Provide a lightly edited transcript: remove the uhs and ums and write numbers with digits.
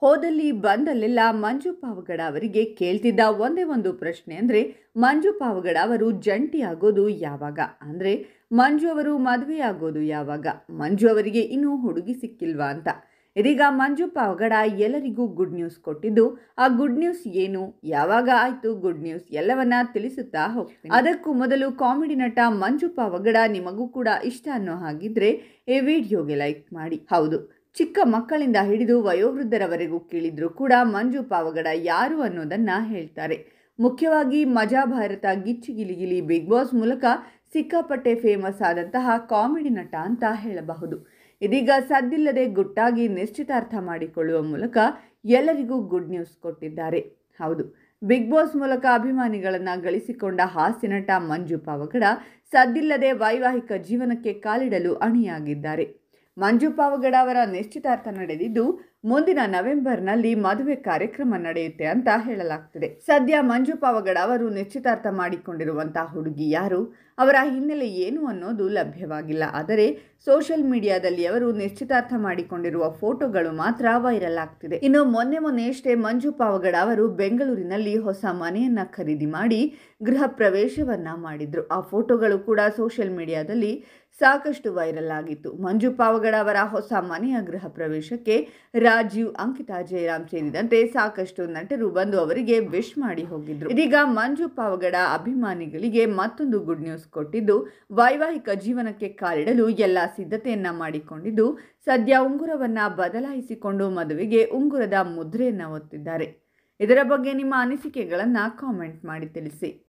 ಹೋದಲ್ಲಿ ಬಂದಲ್ಲೆಲ್ಲ ಮಂಜು ಪಾವಗಡ ಅವರಿಗೆ ಕೇಳ್ತಿದ್ದ ಒಂದೇ ಒಂದು ಪ್ರಶ್ನೆ ಅಂದರೆ ಮಂಜು ಪಾವಗಡ ಅವರು ಜಂಟಿ ಆಗೋದು ಯಾವಾಗ, ಅಂದರೆ ಮಂಜು ಅವರು ಮದುವೆ ಆಗೋದು ಯಾವಾಗ, ಮಂಜು ಅವರಿಗೆ ಇನ್ನೂ ಹುಡುಗಿ ಸಿಕ್ಕಿಲ್ವಾ ಅಂತ. ಇದೀಗ ಮಂಜು ಪಾವಗಡ ಎಲ್ಲರಿಗೂ ಗುಡ್ ನ್ಯೂಸ್ ಕೊಟ್ಟಿದ್ದು, ಆ ಗುಡ್ ನ್ಯೂಸ್ ಏನು, ಯಾವಾಗ ಆಯ್ತು ಗುಡ್ ನ್ಯೂಸ್, ಎಲ್ಲವನ್ನ ತಿಳಿಸುತ್ತಾ ಹೋಗ್ತೀನಿ. ಅದಕ್ಕೂ ಮೊದಲು ಕಾಮಿಡಿ ನಟ ಮಂಜು ಪಾವಗಡ ನಿಮಗೂ ಕೂಡ ಇಷ್ಟ ಅನ್ನೋ ಹಾಗಿದ್ರೆ ಈ ವಿಡಿಯೋಗೆ ಲೈಕ್ ಮಾಡಿ. ಹೌದು, ಚಿಕ್ಕ ಮಕ್ಕಳಿಂದ ಹಿಡಿದು ವಯೋವೃದ್ಧರವರೆಗೂ ಕೇಳಿದ್ರು ಕೂಡ ಮಂಜು ಪಾವಗಡ ಯಾರು ಅನ್ನೋದನ್ನ ಹೇಳ್ತಾರೆ. ಮುಖ್ಯವಾಗಿ ಮಜಾ ಭಾರತ, ಗಿಚ್ಚಿ ಗಿಲಿ ಗಿಲಿ, ಬಿಗ್ ಬಾಸ್ ಮೂಲಕ ಸಿಕ್ಕಾಪಟ್ಟೆ ಫೇಮಸ್ ಆದಂತಹ ಕಾಮಿಡಿ ನಟ ಅಂತ ಹೇಳಬಹುದು. ಇದೀಗ ಸದ್ದಿಲ್ಲದೆ ಗುಟ್ಟಾಗಿ ನಿಶ್ಚಿತಾರ್ಥ ಮಾಡಿಕೊಳ್ಳುವ ಮೂಲಕ ಎಲ್ಲರಿಗೂ ಗುಡ್ ನ್ಯೂಸ್ ಕೊಟ್ಟಿದ್ದಾರೆ. ಹೌದು, ಬಿಗ್ ಬಾಸ್ ಮೂಲಕ ಅಭಿಮಾನಿಗಳನ್ನ ಗಳಿಸಿಕೊಂಡ ಹಾಸ್ಯ ನಟ ಮಂಜು ಪಾವಗಡ ಸದ್ದಿಲ್ಲದೆ ವೈವಾಹಿಕ ಜೀವನಕ್ಕೆ ಕಾಲಿಡಲು ಅಣಿಯಾಗಿದ್ದಾರೆ. ಮಂಜು ಪಾವಗಡ ಅವರ ನಿಶ್ಚಿತಾರ್ಥ ನಡೆದಿದ್ದು ಮುಂದಿನ ನವೆಂಬರ್ನಲ್ಲಿ ಮದುವೆ ಕಾರ್ಯಕ್ರಮ ನಡೆಯುತ್ತೆ ಅಂತ ಹೇಳಲಾಗ್ತಿದೆ. ಸದ್ಯ ಮಂಜು ಪಾವಗಡ ಅವರು ನಿಶ್ಚಿತಾರ್ಥ ಮಾಡಿಕೊಂಡಿರುವಂತಹ ಹುಡುಗಿ ಯಾರು, ಅವರ ಹಿನ್ನೆಲೆ ಏನು ಅನ್ನೋದು ಲಭ್ಯವಾಗಿಲ್ಲ. ಆದರೆ ಸೋಷಿಯಲ್ ಮೀಡಿಯಾದಲ್ಲಿ ಅವರು ನಿಶ್ಚಿತಾರ್ಥ ಮಾಡಿಕೊಂಡಿರುವ ಫೋಟೋಗಳು ಮಾತ್ರ ವೈರಲ್ ಆಗ್ತಿದೆ. ಇನ್ನು ಮೊನ್ನೆಯಷ್ಟೇ ಮಂಜು ಪಾವಗಡ ಅವರು ಬೆಂಗಳೂರಿನಲ್ಲಿ ಹೊಸ ಮನೆಯನ್ನ ಖರೀದಿ ಮಾಡಿ ಗೃಹ ಪ್ರವೇಶವನ್ನ ಮಾಡಿದ್ರು. ಆ ಫೋಟೋಗಳು ಕೂಡ ಸೋಷಿಯಲ್ ಮೀಡಿಯಾದಲ್ಲಿ ಸಾಕಷ್ಟು ವೈರಲ್ ಆಗಿತ್ತು. ಮಂಜು ಪಾವಗಡ ಅವರ ಹೊಸ ಮನೆಯ ಗೃಹ ಪ್ರವೇಶಕ್ಕೆ ರಾಜೀವ್, ಅಂಕಿತಾ ಜಯರಾಮ್ ಸೇರಿದಂತೆ ಸಾಕಷ್ಟು ನಟರು ಬಂದು ಅವರಿಗೆ ವಿಶ್ ಮಾಡಿ ಹೋಗಿದ್ರು. ಇದೀಗ ಮಂಜು ಪಾವಗಡ ಅಭಿಮಾನಿಗಳಿಗೆ ಮತ್ತೊಂದು ಗುಡ್ ನ್ಯೂಸ್ ಕೊಟ್ಟಿದ್ದು, ವೈವಾಹಿಕ ಜೀವನಕ್ಕೆ ಕಾಲಿಡಲು ಎಲ್ಲ ಸಿದ್ಧತೆಯನ್ನ ಮಾಡಿಕೊಂಡಿದ್ದು, ಸದ್ಯ ಉಂಗುರವನ್ನ ಬದಲಾಯಿಸಿಕೊಂಡು ಮದುವೆಗೆ ಉಂಗುರದ ಮುದ್ರೆಯನ್ನ ಒತ್ತಿದ್ದಾರೆ. ಇದರ ಬಗ್ಗೆ ನಿಮ್ಮ ಅನಿಸಿಕೆಗಳನ್ನ ಕಾಮೆಂಟ್ ಮಾಡಿ ತಿಳಿಸಿ.